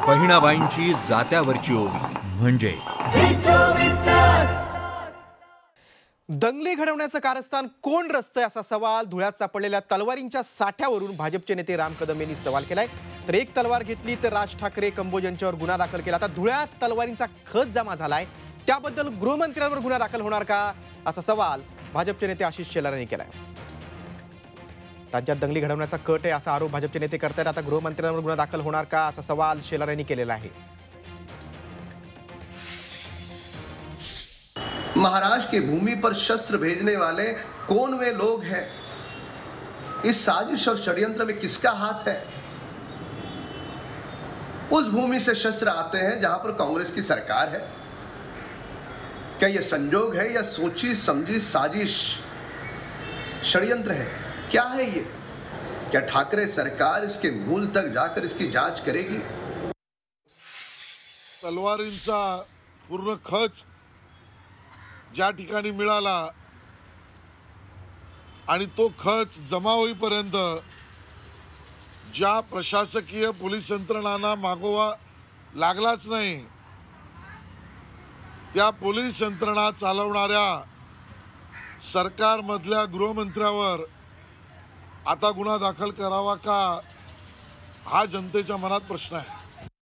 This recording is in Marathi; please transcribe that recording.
बहिणाबाईंची जात्यावरची ओवी म्हणजे दंगली घडवण्याचं कारस्थान कोण रचतंय असा सवाल धुळ्यात सापडलेल्या तलवारींच्या साठ्यावरून भाजपचे नेते राम कदम यांनी सवाल केलाय। तर एक तलवार घेतली तर राज ठाकरे कंबोज यांच्यावर गुन्हा दाखल केला। आता धुळ्यात तलवारींचा खच जमा झालाय, त्याबद्दल गृहमंत्र्यांवर गुन्हा दाखल होणार का असा सवाल भाजपचे नेते आशिष शेलार यांनी केलाय। राज्यात दंगली घडवण्याचा कट आहे असा आरोप भाजपचे नेते करतायत। आता गृहमंत्र्यांवर गुन्हा दाखल होणार का असा सवाल शेलार यांनी केलेला आहे। महाराष्ट्र की भूमि पर शस्त्र भेजने वाले कौन वे लोग हैं? इस साजिश और षड्यंत्र में किसका हाथ है? उस भूमि से शस्त्र आते हैं जहां पर कांग्रेस की सरकार है। क्या यह संजोग है या सोची समझी साजिश षड्यंत्र है? क्या है ये? क्या ठाकरे सरकार इसके मूल तक जाकर इसकी जांच करेगी? तलवारींचा पूर्ण खच ज्या ठिकाणी मिळाला आणि तो खच जमा होईपर्यंत ज्या प्रशासकीय पोलीस यंत्रणांना मागोवा लागलाच नाही, त्या पोलीस यंत्रणा चालवणाऱ्या सरकारमधल्या गृहमंत्र्यावर आता गुन्हा दाखल करावा का, हा जनतेच्या मनात प्रश्न आहे।